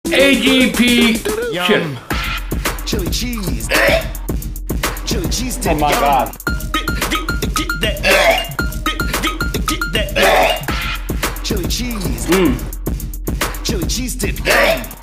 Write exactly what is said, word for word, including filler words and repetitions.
A G P shit. Chili cheese. Chili cheese dip. Oh my god. Get, get, get that. Get, get, get that. Chili cheese. Mm. Chili cheese dip.